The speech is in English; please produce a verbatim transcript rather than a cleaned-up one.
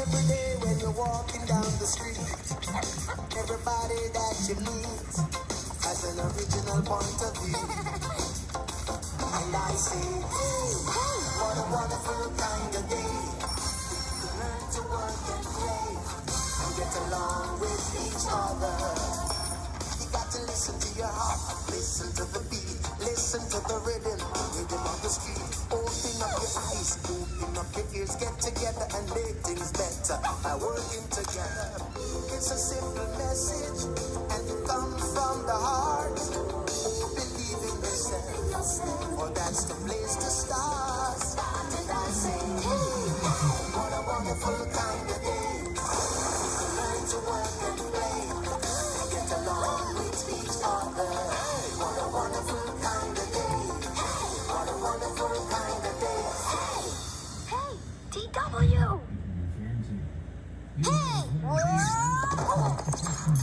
every day when you're walking down the street. Everybody that you meet has an original point of view. And I say, hey, what a wonderful kind of day. Learn to work and play and get along with each other. You got to listen to your heart, listen to the beat, listen to the rhythm, rhythm of the street. Open up your eyes, open up your ears, get together and make things better by working together. It's a simple message and it comes from the heart. Believe in yourself, for that's the place to start. And I say, hey, what a wonderful kind of day. Learn to work and play, get along with each other. What a wonderful kind of day. What a wonderful kind of day. Hey, T W. Hey! Whoa!